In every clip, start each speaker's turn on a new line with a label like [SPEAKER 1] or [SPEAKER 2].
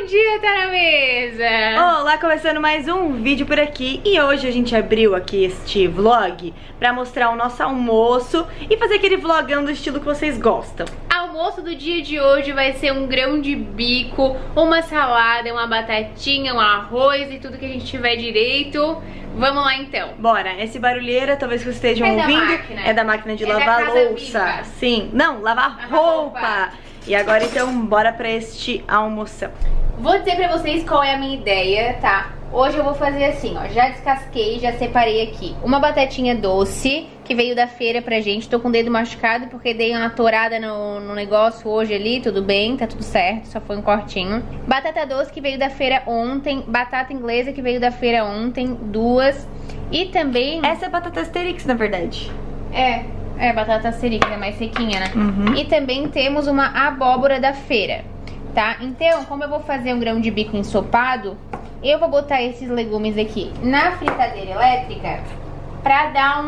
[SPEAKER 1] Bom dia, tá na mesa!
[SPEAKER 2] Olá, começando mais um vídeo por aqui. E hoje a gente abriu aqui este vlog pra mostrar o nosso almoço e fazer aquele vlogão do estilo que vocês gostam.
[SPEAKER 1] Almoço do dia de hoje vai ser um grão de bico, uma salada, uma batatinha, um arroz e tudo que a gente tiver direito. Vamos lá então.
[SPEAKER 2] Bora, esse barulheira, talvez que vocês estejam ouvindo, é da máquina de lavar louça. Sim, não, lavar roupa. E agora então, bora pra este almoção.
[SPEAKER 1] Vou dizer pra vocês qual é a minha ideia, tá? Hoje eu vou fazer assim, ó, já descasquei, já separei aqui uma batatinha doce, que veio da feira pra gente. Tô com o dedo machucado porque dei uma torada no negócio hoje ali, tudo bem, tá tudo certo, só foi um cortinho. Batata doce que veio da feira ontem, batata inglesa que veio da feira ontem, duas. E também...
[SPEAKER 2] Essa é batata Asterix, na verdade.
[SPEAKER 1] É, batata asterix, é mais sequinha, né? E também temos uma abóbora da feira, tá? Então, como eu vou fazer um grão de bico ensopado, eu vou botar esses legumes aqui na fritadeira elétrica pra dar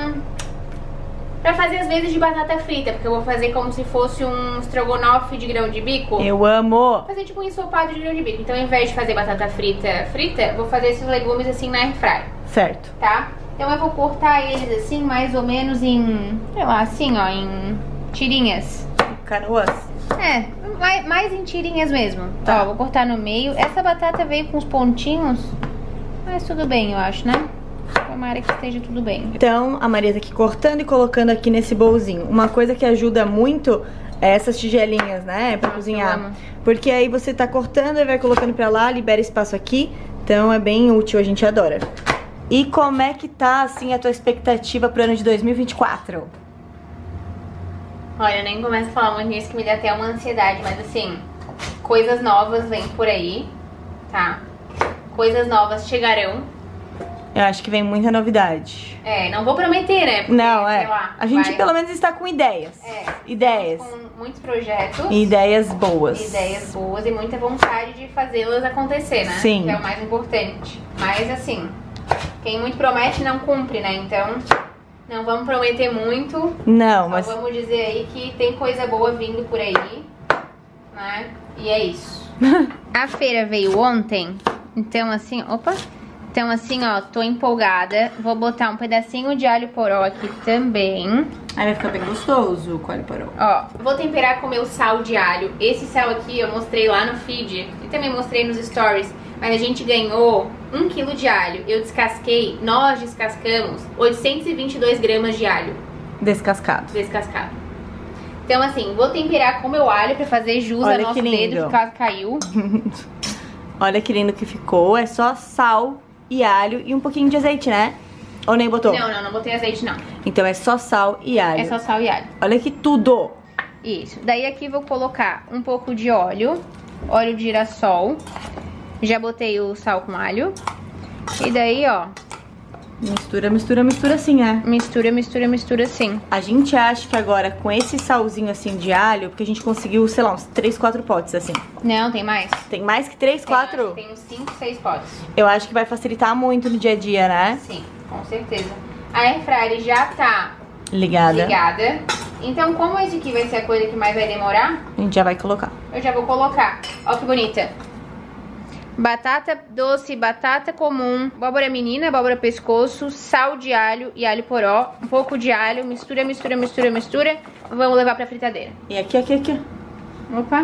[SPEAKER 1] pra fazer as vezes de batata frita, porque eu vou fazer como se fosse um estrogonofe de grão de bico.
[SPEAKER 2] Eu amo!
[SPEAKER 1] Fazer tipo um ensopado de grão de bico. Então, ao invés de fazer batata frita, vou fazer esses legumes assim na airfryer.
[SPEAKER 2] Certo.
[SPEAKER 1] Tá? Então eu vou cortar eles assim, mais ou menos em, sei lá, assim, ó, em tirinhas.
[SPEAKER 2] Canoas?
[SPEAKER 1] É, mais em tirinhas mesmo.
[SPEAKER 2] Tá.
[SPEAKER 1] Ó, vou cortar no meio. Essa batata veio com os pontinhos, mas tudo bem, eu acho, né? Tomara que esteja tudo bem.
[SPEAKER 2] Então, a Maria tá aqui cortando e colocando aqui nesse bolzinho. Uma coisa que ajuda muito é essas tigelinhas, né? Pra cozinhar.
[SPEAKER 1] Eu amo.
[SPEAKER 2] Porque aí você tá cortando e vai colocando pra lá, libera espaço aqui. Então é bem útil, a gente adora. E como é que tá, assim, a tua expectativa pro ano de 2024?
[SPEAKER 1] Olha, eu nem começo a falar muito nisso que me dá até uma ansiedade, mas assim, coisas novas vêm por aí, tá? Coisas novas chegarão.
[SPEAKER 2] Eu acho que vem muita novidade.
[SPEAKER 1] É, não vou prometer, né? Porque,
[SPEAKER 2] Não,
[SPEAKER 1] sei lá,
[SPEAKER 2] a gente
[SPEAKER 1] vai...
[SPEAKER 2] pelo menos está com ideias. Ideias.
[SPEAKER 1] Com muitos projetos.
[SPEAKER 2] E ideias boas.
[SPEAKER 1] Ideias boas e muita vontade de fazê-las acontecer, né?
[SPEAKER 2] Sim.
[SPEAKER 1] Que é o mais importante. Mas assim, quem muito promete não cumpre, né? Então, não vamos prometer muito.
[SPEAKER 2] Não,
[SPEAKER 1] só
[SPEAKER 2] mas...
[SPEAKER 1] vamos dizer aí que tem coisa boa vindo por aí, né? E é isso. A feira veio ontem, então assim, opa... Então assim, ó, tô empolgada. Vou botar um pedacinho de alho poró aqui também.
[SPEAKER 2] Aí vai ficar bem gostoso com alho poró.
[SPEAKER 1] Ó, vou temperar com meu sal de alho. Esse sal aqui eu mostrei lá no feed e também mostrei nos stories. Mas a gente ganhou 1 kg de alho. Eu descasquei, nós descascamos 822 gramas de alho.
[SPEAKER 2] Descascado.
[SPEAKER 1] Descascado. Então assim, vou temperar com meu alho pra fazer jus ao nosso dedo, que quase caiu.
[SPEAKER 2] Olha que lindo que ficou. É só sal e alho e um pouquinho de azeite, né? Ou nem botou?
[SPEAKER 1] Não botei azeite não.
[SPEAKER 2] Então é só sal e alho.
[SPEAKER 1] É só sal e alho.
[SPEAKER 2] Olha que tudo!
[SPEAKER 1] Isso. Daí aqui vou colocar um pouco de óleo de girassol. Já botei o sal com alho. E daí, ó...
[SPEAKER 2] Mistura, mistura, mistura assim, né?
[SPEAKER 1] Mistura, mistura, mistura assim.
[SPEAKER 2] A gente acha que agora com esse salzinho assim de alho, porque a gente conseguiu, sei lá, uns 3, 4 potes assim.
[SPEAKER 1] Não, tem mais?
[SPEAKER 2] Tem mais que 3, 4?
[SPEAKER 1] Tem uns 5, 6 potes.
[SPEAKER 2] Eu acho que vai facilitar muito no dia a dia, né?
[SPEAKER 1] Sim, com certeza. A airfryer já tá
[SPEAKER 2] ligada.
[SPEAKER 1] Então, como esse aqui vai ser a coisa que mais vai demorar,
[SPEAKER 2] a gente já vai colocar.
[SPEAKER 1] Eu já vou colocar. Ó que bonita. Batata doce, batata comum, abóbora menina, abóbora pescoço, sal de alho e alho poró, um pouco de alho, mistura, mistura, mistura, mistura. Vamos levar pra fritadeira.
[SPEAKER 2] E aqui.
[SPEAKER 1] Opa.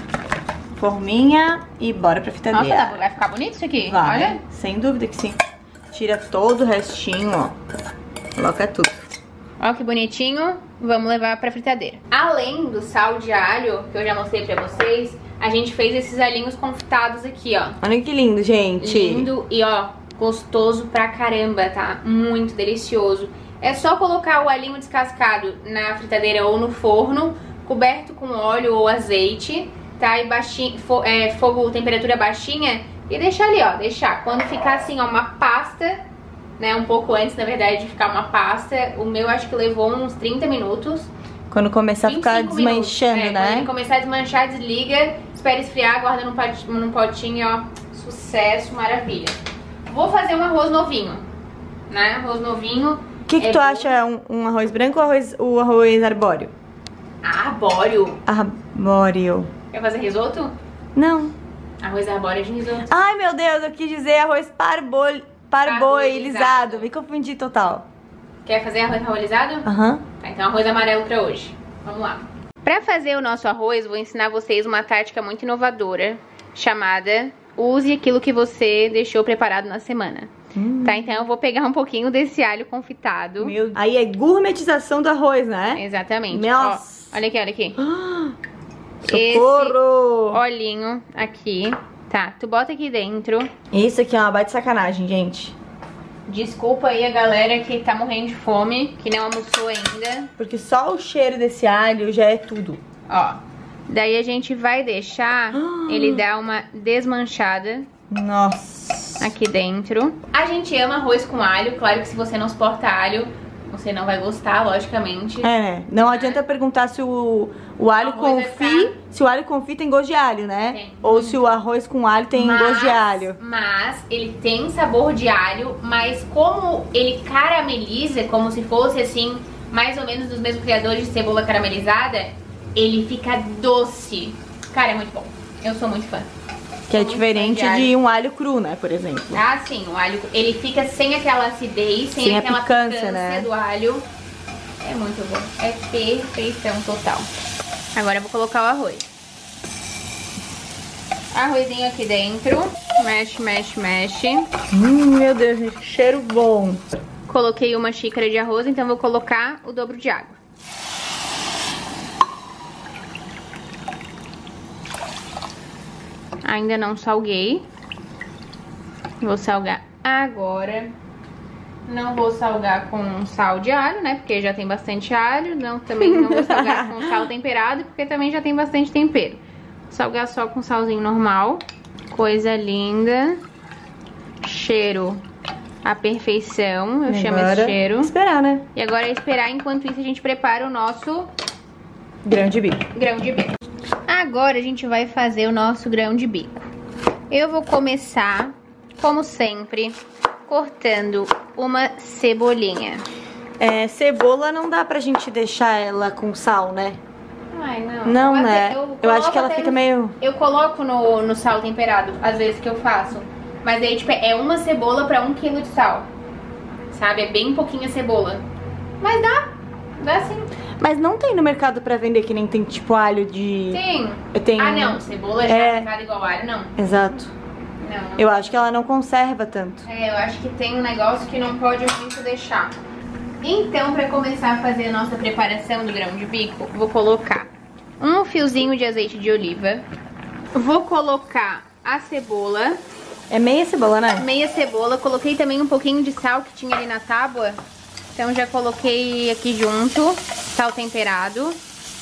[SPEAKER 2] Forminha e bora pra fritadeira.
[SPEAKER 1] Nossa, vai ficar bonito isso aqui.
[SPEAKER 2] Vai,
[SPEAKER 1] olha.
[SPEAKER 2] Sem dúvida que sim. Tira todo o restinho, ó. Coloca tudo.
[SPEAKER 1] Ó que bonitinho. Vamos levar pra fritadeira. Além do sal de alho, que eu já mostrei pra vocês, a gente fez esses alhinhos confitados aqui, ó.
[SPEAKER 2] Olha que lindo, gente.
[SPEAKER 1] Lindo e, ó, gostoso pra caramba, tá? Muito delicioso. É só colocar o alhinho descascado na fritadeira ou no forno, coberto com óleo ou azeite, tá? E baixinho, fogo, temperatura baixinha, e deixar ali, ó. Deixar. Quando ficar assim, ó, uma pasta, né? Um pouco antes, na verdade, de ficar uma pasta. O meu acho que levou uns 30 minutos.
[SPEAKER 2] Quando começar a ficar desmanchando, né?
[SPEAKER 1] Quando começar a desmanchar, desliga, espera esfriar, guarda num potinho, ó. Sucesso, maravilha. Vou fazer um arroz novinho, né? Arroz novinho.
[SPEAKER 2] O que tu acha? Um arroz branco ou o arroz arbóreo?
[SPEAKER 1] Arbóreo?
[SPEAKER 2] Arbóreo.
[SPEAKER 1] Quer fazer risoto?
[SPEAKER 2] Não.
[SPEAKER 1] Arroz arbóreo de risoto.
[SPEAKER 2] Ai, meu Deus, eu quis dizer arroz parboilizado. Me confundi total.
[SPEAKER 1] Quer fazer arroz parboilizado?
[SPEAKER 2] Aham.
[SPEAKER 1] Tá, então arroz amarelo pra hoje. Vamos lá. Pra fazer o nosso arroz, vou ensinar vocês uma tática muito inovadora, chamada use aquilo que você deixou preparado na semana. Tá, então eu vou pegar um pouquinho desse alho confitado.
[SPEAKER 2] Aí é gourmetização do arroz, né?
[SPEAKER 1] Exatamente.
[SPEAKER 2] Nossa.
[SPEAKER 1] Ó, olha aqui, olha aqui.
[SPEAKER 2] Socorro!
[SPEAKER 1] Esse olhinho aqui, tá, tu bota aqui dentro.
[SPEAKER 2] Isso aqui é uma baita sacanagem, gente.
[SPEAKER 1] Desculpa aí a galera que tá morrendo de fome, que não almoçou ainda.
[SPEAKER 2] Porque só o cheiro desse alho já é tudo.
[SPEAKER 1] Ó, daí a gente vai deixar ele dar uma desmanchada.
[SPEAKER 2] Nossa.
[SPEAKER 1] Aqui dentro. A gente ama arroz com alho, claro que se você não suporta alho, você não vai gostar, logicamente.
[SPEAKER 2] É, né? Não adianta perguntar se o alho confit, se o alho confit tem gosto de alho, né?
[SPEAKER 1] Tem.
[SPEAKER 2] Ou se o arroz com alho tem gosto de alho.
[SPEAKER 1] Mas ele tem sabor de alho, mas como ele carameliza, como se fosse assim, mais ou menos dos mesmos criadores de cebola caramelizada, ele fica doce. Cara, é muito bom. Eu sou muito fã.
[SPEAKER 2] Que é diferente de um alho cru, né, por exemplo.
[SPEAKER 1] Ah, sim, o alho, ele fica sem aquela acidez, sem aquela picância, né, do alho. É muito bom, é perfeição total. Agora eu vou colocar o arroz. Arrozinho aqui dentro, mexe, mexe, mexe.
[SPEAKER 2] Meu Deus, gente, que cheiro bom.
[SPEAKER 1] Coloquei uma xícara de arroz, então vou colocar o dobro de água. Ainda não salguei. Vou salgar agora. Não vou salgar com sal de alho, né? Porque já tem bastante alho. Também não vou salgar com sal temperado, porque também já tem bastante tempero. Vou salgar só com salzinho normal. Coisa linda. Cheiro à perfeição. Eu chamo esse cheiro.
[SPEAKER 2] Esperar, né?
[SPEAKER 1] E agora é esperar. Enquanto isso, a gente prepara o nosso
[SPEAKER 2] grão de bico.
[SPEAKER 1] Agora a gente vai fazer o nosso grão de bico. Eu vou começar, como sempre, cortando uma cebolinha.
[SPEAKER 2] Cebola não dá pra gente deixar ela com sal, né?
[SPEAKER 1] Ai, não.
[SPEAKER 2] Não, né? Eu acho que ela fica meio...
[SPEAKER 1] Eu coloco no sal temperado, às vezes que eu faço. Mas aí, tipo, é uma cebola pra 1 kg de sal. Sabe? É bem pouquinha cebola. Mas dá sim.
[SPEAKER 2] Mas não tem no mercado pra vender que nem tem tipo alho de...
[SPEAKER 1] Tem. Ah, não. Cebola já picada igual alho, não.
[SPEAKER 2] Exato.
[SPEAKER 1] Não.
[SPEAKER 2] Eu acho que ela não conserva tanto.
[SPEAKER 1] Eu acho que tem um negócio que não pode muito deixar. Então, pra começar a fazer a nossa preparação do grão de bico, vou colocar um fiozinho de azeite de oliva. Vou colocar a cebola.
[SPEAKER 2] É meia cebola, né?
[SPEAKER 1] Meia cebola. Coloquei também um pouquinho de sal que tinha ali na tábua. Então já coloquei aqui junto, sal temperado.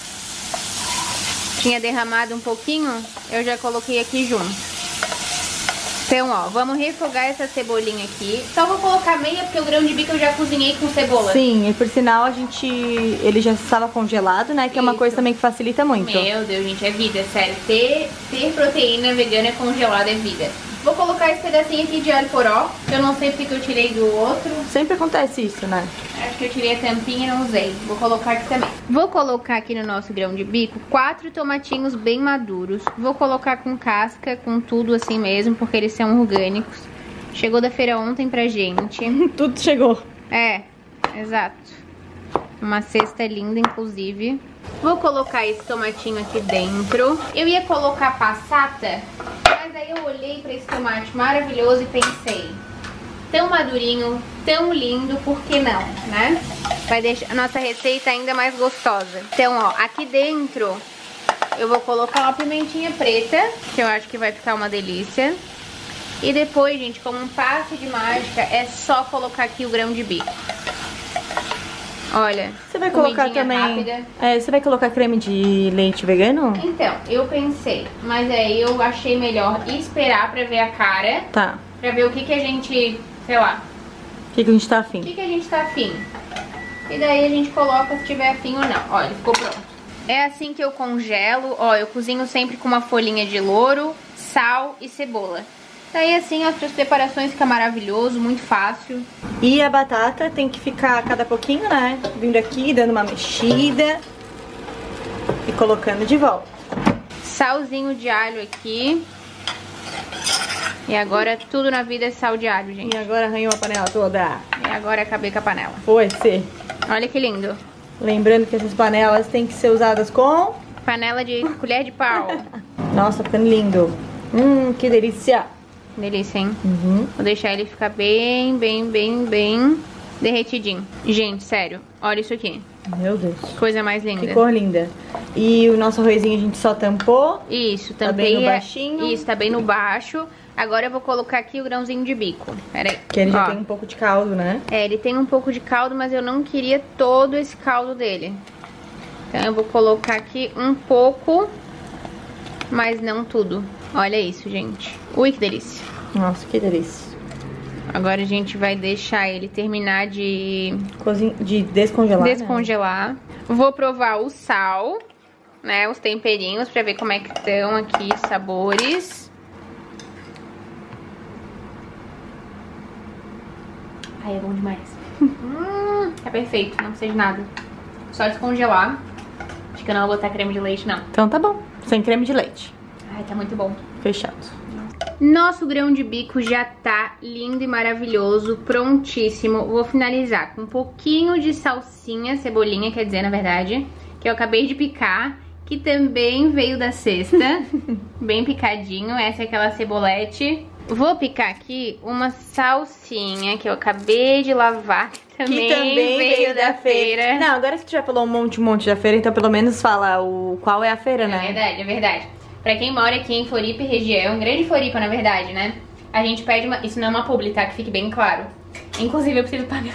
[SPEAKER 1] Tinha derramado um pouquinho, eu já coloquei aqui junto. Então, ó, vamos refogar essa cebolinha aqui. Só vou colocar meia, porque o grão de bico eu já cozinhei com cebola.
[SPEAKER 2] Sim, e por sinal ele já estava congelado, né? Que é uma coisa também que facilita muito.
[SPEAKER 1] Meu Deus, gente, é vida, sério. Ter proteína vegana congelada é vida. Vou colocar esse pedacinho aqui de alho poró. Eu não sei porque eu tirei do outro.
[SPEAKER 2] Sempre acontece isso, né?
[SPEAKER 1] Acho que eu tirei a tampinha e não usei. Vou colocar aqui também. Vou colocar aqui no nosso grão de bico 4 tomatinhos bem maduros. Vou colocar com casca, com tudo assim mesmo, porque eles são orgânicos. Chegou da feira ontem pra gente.
[SPEAKER 2] Tudo chegou.
[SPEAKER 1] Exato. Uma cesta linda, inclusive. Vou colocar esse tomatinho aqui dentro. Eu ia colocar passata, mas aí eu olhei pra esse tomate maravilhoso e pensei, tão madurinho, tão lindo, por que não, né? Vai deixar a nossa receita ainda mais gostosa. Então, ó, aqui dentro eu vou colocar uma pimentinha preta, que eu acho que vai ficar uma delícia. E depois, gente, como um passe de mágica, é só colocar aqui o grão de bico. Olha,
[SPEAKER 2] você vai colocar também
[SPEAKER 1] rápida.
[SPEAKER 2] Você vai colocar creme de leite vegano?
[SPEAKER 1] Então, eu pensei, mas aí eu achei melhor esperar pra ver a cara.
[SPEAKER 2] Tá.
[SPEAKER 1] Pra ver o que a gente, sei lá,
[SPEAKER 2] o que a gente tá afim.
[SPEAKER 1] O que a gente tá afim. E daí a gente coloca se tiver afim ou não. Ó, ele ficou pronto. É assim que eu congelo. Ó, eu cozinho sempre com uma folhinha de louro, sal e cebola. Daí assim as suas preparações ficam maravilhoso, muito fácil.
[SPEAKER 2] E a batata tem que ficar a cada pouquinho, né? Vindo aqui, dando uma mexida e colocando de volta.
[SPEAKER 1] Salzinho de alho aqui. E agora tudo na vida é sal de alho, gente.
[SPEAKER 2] E agora arranhou a panela toda.
[SPEAKER 1] E agora acabei com a panela.
[SPEAKER 2] Foi ser.
[SPEAKER 1] Olha que lindo.
[SPEAKER 2] Lembrando que essas panelas têm que ser usadas com...
[SPEAKER 1] Panela de colher de pau.
[SPEAKER 2] Nossa, ficando lindo. Que delícia.
[SPEAKER 1] Delícia, hein?
[SPEAKER 2] Uhum.
[SPEAKER 1] Vou deixar ele ficar bem derretidinho. Gente, sério, olha isso aqui.
[SPEAKER 2] Meu Deus.
[SPEAKER 1] Coisa mais linda.
[SPEAKER 2] Que cor linda. E o nosso arrozinho a gente só tampou.
[SPEAKER 1] Isso,
[SPEAKER 2] Tá
[SPEAKER 1] tampei.
[SPEAKER 2] bem no baixinho.
[SPEAKER 1] Isso, tá bem no baixo. Agora eu vou colocar aqui o grãozinho de bico. Pera aí.
[SPEAKER 2] Que ele já
[SPEAKER 1] Ó.
[SPEAKER 2] tem um pouco de caldo, né?
[SPEAKER 1] É, ele tem um pouco de caldo, mas eu não queria todo esse caldo dele. Então eu vou colocar aqui um pouco, mas não tudo. Olha isso, gente. Ui, que delícia.
[SPEAKER 2] Nossa, que delícia.
[SPEAKER 1] Agora a gente vai deixar ele terminar de
[SPEAKER 2] descongelar.
[SPEAKER 1] descongelar. Vou provar o sal, né, os temperinhos, pra ver como é que estão aqui os sabores. Ai, é bom demais. Tá perfeito, não precisa de nada. Só descongelar. Acho que eu não vou botar creme de leite, não.
[SPEAKER 2] Então tá bom. Sem creme de leite.
[SPEAKER 1] Ai, tá muito bom.
[SPEAKER 2] Fechado.
[SPEAKER 1] Nosso grão de bico já tá lindo e maravilhoso, prontíssimo. Vou finalizar com um pouquinho de salsinha, cebolinha, quer dizer, na verdade, que eu acabei de picar, que também veio da cesta, bem picadinho. Essa é aquela cebolete. Vou picar aqui uma salsinha que eu acabei de lavar, que também veio da feira.
[SPEAKER 2] Não, agora que tu já falou um monte da feira, então pelo menos fala qual é a feira, né?
[SPEAKER 1] É verdade, é verdade. Pra quem mora aqui em Floripa e região, Grande Floripa, na verdade, né? A gente pede uma... Isso não é uma publi, tá? Que fique bem claro. Inclusive, eu preciso pagar.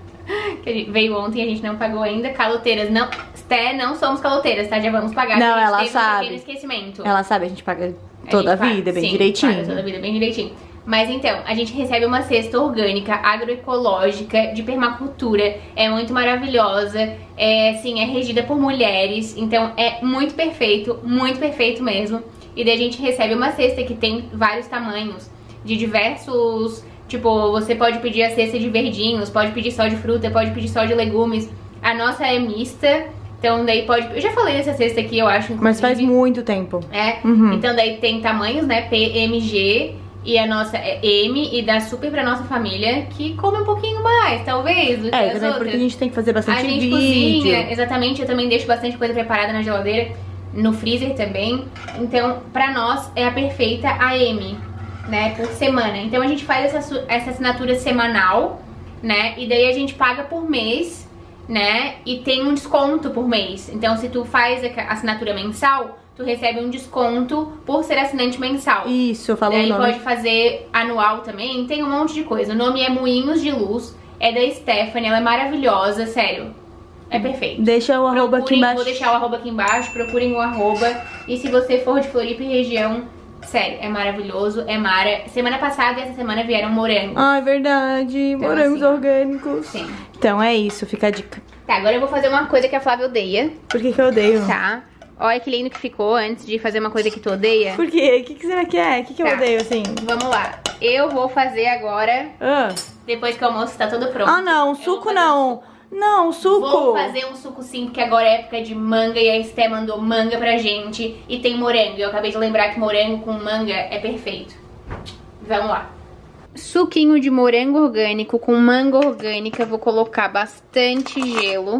[SPEAKER 1] Que veio ontem e a gente não pagou ainda. Caloteiras, não... Sté, não somos caloteiras, tá? Já vamos pagar.
[SPEAKER 2] Não,
[SPEAKER 1] a gente
[SPEAKER 2] ela
[SPEAKER 1] teve
[SPEAKER 2] sabe.
[SPEAKER 1] Um pequeno esquecimento.
[SPEAKER 2] Ela sabe, a gente paga toda a vida, bem direitinho.
[SPEAKER 1] Paga toda a vida, bem direitinho. Mas então, a gente recebe uma cesta orgânica, agroecológica, de permacultura. É muito maravilhosa. É, assim, é regida por mulheres. Então, é muito perfeito mesmo. E daí a gente recebe uma cesta que tem vários tamanhos, de diversos... Tipo, você pode pedir a cesta de verdinhos, pode pedir só de fruta, pode pedir só de legumes. A nossa é mista. Então daí pode... Eu já falei dessa cesta aqui, eu acho, inclusive.
[SPEAKER 2] Mas faz muito tempo.
[SPEAKER 1] É.
[SPEAKER 2] Uhum.
[SPEAKER 1] Então daí tem tamanhos, né? P, M, G. E a nossa é M, e dá super pra nossa família, que come um pouquinho mais, talvez, do que as
[SPEAKER 2] também
[SPEAKER 1] outras.
[SPEAKER 2] porque a gente tem que fazer bastante
[SPEAKER 1] vídeo. A gente cozinha, exatamente. Eu também deixo bastante coisa preparada na geladeira, no freezer também. Então, pra nós, é a perfeita AM, né? Por semana. Então a gente faz essa assinatura semanal, né? E daí a gente paga por mês, né? E tem um desconto por mês. Então se tu faz a assinatura mensal, tu recebe um desconto por ser assinante mensal.
[SPEAKER 2] Isso, eu falo o
[SPEAKER 1] nome.
[SPEAKER 2] nome.
[SPEAKER 1] Pode fazer anual também, tem um monte de coisa. O nome é Moinhos de Luz, é da Stephanie, ela é maravilhosa, sério. É perfeito.
[SPEAKER 2] Deixa o arroba aqui embaixo.
[SPEAKER 1] Vou deixar o arroba aqui embaixo, procurem o arroba. E se você for de Floripa e região, sério, é maravilhoso, é mara. Semana passada e essa semana vieram morangos.
[SPEAKER 2] Ah, é verdade,
[SPEAKER 1] então,
[SPEAKER 2] morangos
[SPEAKER 1] assim,
[SPEAKER 2] orgânicos.
[SPEAKER 1] Sim.
[SPEAKER 2] Então é isso, fica a dica.
[SPEAKER 1] Tá, agora eu vou fazer uma coisa que a Flávia odeia.
[SPEAKER 2] Por que eu odeio?
[SPEAKER 1] Tá. Olha que lindo que ficou antes de fazer uma coisa que tu odeia.
[SPEAKER 2] Por quê? O que será que é? O que eu odeio, assim?
[SPEAKER 1] Vamos lá. Eu vou fazer agora, depois que o almoço tá todo pronto.
[SPEAKER 2] Ah, não, suco não. Não, suco.
[SPEAKER 1] Vou fazer um suco sim, porque agora é época de manga e a Esté mandou manga pra gente. E tem morango. Eu acabei de lembrar que morango com manga é perfeito. Vamos lá. Suquinho de morango orgânico com manga orgânica. Vou colocar bastante gelo.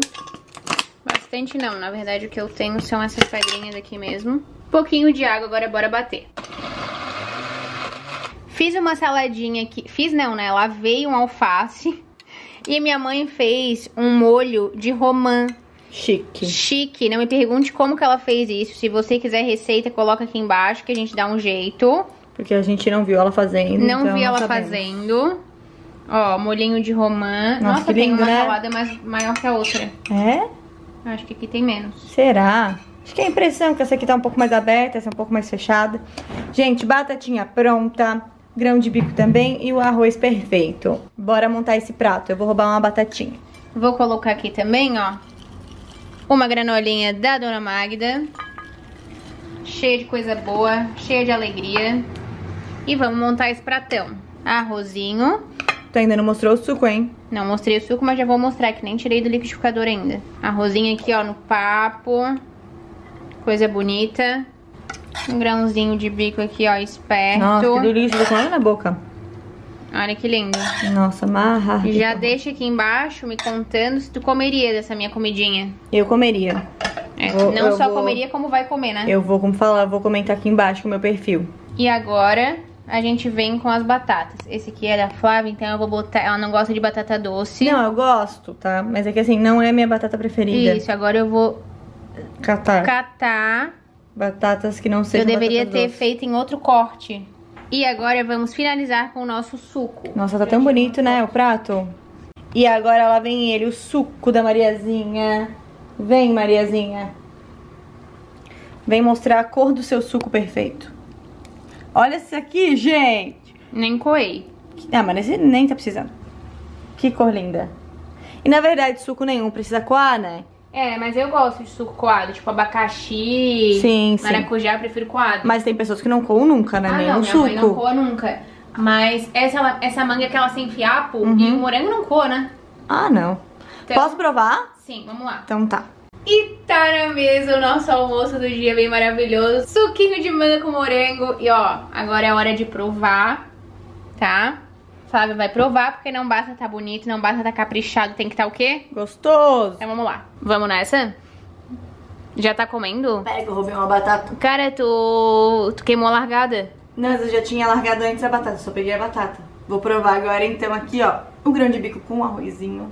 [SPEAKER 1] Bastante não, na verdade o que eu tenho são essas pedrinhas aqui mesmo. Pouquinho de água, agora bora bater. Fiz uma saladinha aqui. Fiz não, né? Lavei um alface. E minha mãe fez um molho de romã.
[SPEAKER 2] Chique.
[SPEAKER 1] Chique. Não me pergunte como que ela fez isso. Se você quiser receita, coloca aqui embaixo que a gente dá um jeito.
[SPEAKER 2] Porque a gente não viu ela fazendo.
[SPEAKER 1] Não
[SPEAKER 2] então
[SPEAKER 1] vi ela
[SPEAKER 2] sabemos.
[SPEAKER 1] fazendo. Ó, molhinho de romã.
[SPEAKER 2] Nossa, que
[SPEAKER 1] tem
[SPEAKER 2] lindo,
[SPEAKER 1] uma
[SPEAKER 2] né?
[SPEAKER 1] salada maior que a outra.
[SPEAKER 2] É?
[SPEAKER 1] Acho que aqui tem menos.
[SPEAKER 2] Será? Acho que é a impressão que essa aqui tá um pouco mais aberta, essa é um pouco mais fechada. Gente, batatinha pronta. Grão de bico também e o arroz perfeito. Bora montar esse prato. Eu vou roubar uma batatinha.
[SPEAKER 1] Vou colocar aqui também, ó, uma granolinha da Dona Magda. Cheia de coisa boa, cheia de alegria. E vamos montar esse pratão. Arrozinho.
[SPEAKER 2] Tu ainda não mostrou o suco, hein?
[SPEAKER 1] Não mostrei o suco, mas já vou mostrar, que nem tirei do liquidificador ainda. Arrozinho aqui, ó, no papo. Coisa bonita. Um grãozinho de bico aqui, ó, esperto.
[SPEAKER 2] Nossa, que delícia, tô na boca.
[SPEAKER 1] Olha que lindo.
[SPEAKER 2] Nossa, marra.
[SPEAKER 1] Já deixa aqui embaixo me contando se tu comeria dessa minha comidinha.
[SPEAKER 2] Eu comeria.
[SPEAKER 1] Não só comeria, como vai comer, né?
[SPEAKER 2] Eu vou, como falar, vou comentar aqui embaixo com o meu perfil.
[SPEAKER 1] E agora a gente vem com as batatas. Esse aqui é da Flávia, então eu vou botar... Ela não gosta de batata doce.
[SPEAKER 2] Não, eu gosto, tá? Mas é que assim, não é minha batata preferida.
[SPEAKER 1] Isso, agora eu vou catar
[SPEAKER 2] batatas que não sejam
[SPEAKER 1] eu deveria
[SPEAKER 2] batatas
[SPEAKER 1] ter
[SPEAKER 2] doces.
[SPEAKER 1] feito em outro corte. E agora vamos finalizar com o nosso suco.
[SPEAKER 2] Nossa, tá tão bonito, né, o prato? E agora lá vem ele, o suco da Mariazinha. Vem, Mariazinha. Vem mostrar a cor do seu suco perfeito. Olha isso aqui, gente.
[SPEAKER 1] Nem coei.
[SPEAKER 2] Ah, mas esse nem tá precisando. Que cor linda. E na verdade, suco nenhum precisa coar, né?
[SPEAKER 1] É, mas eu gosto de suco coado, tipo abacaxi,
[SPEAKER 2] Sim,
[SPEAKER 1] maracujá, eu prefiro coado.
[SPEAKER 2] Mas tem pessoas que não coam nunca, né? Nem
[SPEAKER 1] não,
[SPEAKER 2] um
[SPEAKER 1] minha
[SPEAKER 2] suco.
[SPEAKER 1] mãe não coa nunca. Mas essa manga é aquela sem fiapo e o morango não coa, né?
[SPEAKER 2] Ah, não.
[SPEAKER 1] Então,
[SPEAKER 2] Posso provar?
[SPEAKER 1] Sim, vamos lá.
[SPEAKER 2] Então tá.
[SPEAKER 1] E tá na mesa o nosso almoço do dia bem maravilhoso. Suquinho de manga com morango. E ó, agora é hora de provar, tá? Flávia vai provar, porque não basta tá bonito, não basta tá caprichado, tem que tá o quê?
[SPEAKER 2] Gostoso.
[SPEAKER 1] Então vamos lá. Vamos nessa? Já tá comendo?
[SPEAKER 2] Pera que eu roubei uma batata.
[SPEAKER 1] Cara, tu queimou a largada.
[SPEAKER 2] Não, mas eu já tinha largado antes a batata, só peguei a batata. Vou provar agora então aqui, ó. O grão de bico com arrozinho.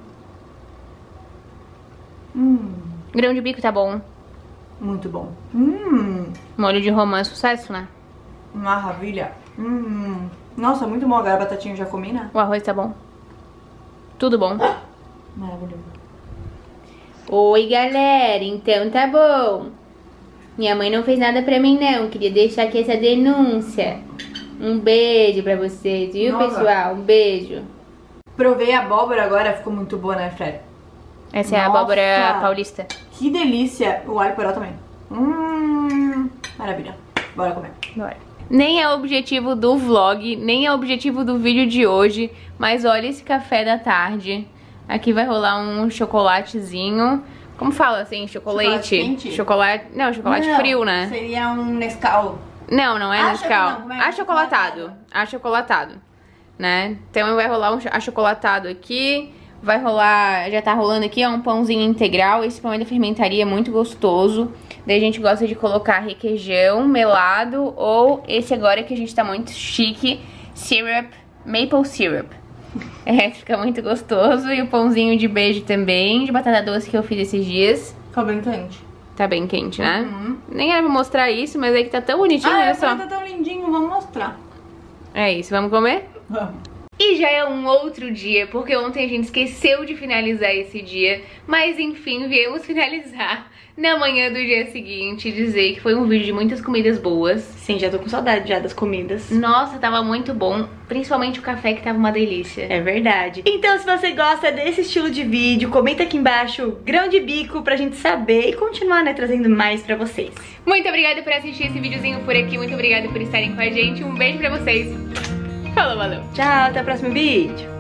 [SPEAKER 1] Grão de bico tá bom.
[SPEAKER 2] Muito bom.
[SPEAKER 1] Molho de romã é sucesso, né?
[SPEAKER 2] Maravilha. Nossa, muito bom. Agora a batatinha eu já comi, né?
[SPEAKER 1] O arroz tá bom. Tudo bom.
[SPEAKER 2] Maravilhoso.
[SPEAKER 1] Oi, galera. Então tá bom. Minha mãe não fez nada pra mim, não. Queria deixar aqui essa denúncia. Um beijo pra vocês, viu,
[SPEAKER 2] Nossa.
[SPEAKER 1] pessoal? Um beijo.
[SPEAKER 2] Provei a abóbora agora, ficou muito boa, né, Fred?
[SPEAKER 1] Essa é a
[SPEAKER 2] Nossa.
[SPEAKER 1] abóbora paulista.
[SPEAKER 2] Que delícia. O alho poró também. Maravilha. Bora comer.
[SPEAKER 1] Bora. Nem é o objetivo do vlog, nem é o objetivo do vídeo de hoje, mas olha esse café da tarde. Aqui vai rolar um chocolatezinho. Como fala assim? Chocolate?
[SPEAKER 2] Chocolate quente?
[SPEAKER 1] Chocolate. Não, chocolate frio, né?
[SPEAKER 2] Seria um Nescau.
[SPEAKER 1] Não, não é Nescau.
[SPEAKER 2] Não, como é?
[SPEAKER 1] Achocolatado. Achocolatado. Né? Então vai rolar um achocolatado aqui. Vai rolar, já tá rolando aqui, ó, um pãozinho integral. Esse pão é da fermentaria, é muito gostoso. Daí a gente gosta de colocar requeijão, melado, ou esse agora que a gente tá muito chique, syrup, maple syrup. É, fica muito gostoso. E o pãozinho de beijo também, de batata doce que eu fiz esses dias.
[SPEAKER 2] Ficou bem quente.
[SPEAKER 1] Tá bem quente, né? Nem era pra mostrar isso, mas é que tá tão bonitinho, olha só.
[SPEAKER 2] Tá tão lindinho, vamos mostrar.
[SPEAKER 1] É isso, vamos comer?
[SPEAKER 2] Vamos.
[SPEAKER 1] E já é um outro dia, porque ontem a gente esqueceu de finalizar esse dia, mas enfim, viemos finalizar na manhã do dia seguinte, dizer que foi um vídeo de muitas comidas boas.
[SPEAKER 2] Sim, já tô com saudade já das comidas.
[SPEAKER 1] Nossa, tava muito bom, principalmente o café que tava uma delícia.
[SPEAKER 2] É verdade. Então, se você gosta desse estilo de vídeo, comenta aqui embaixo grão de bico pra gente saber e continuar, né, trazendo mais pra vocês.
[SPEAKER 1] Muito obrigada por assistir esse videozinho por aqui, muito obrigada por estarem com a gente, um beijo pra vocês. Falou, valeu.
[SPEAKER 2] Tchau, até o próximo vídeo.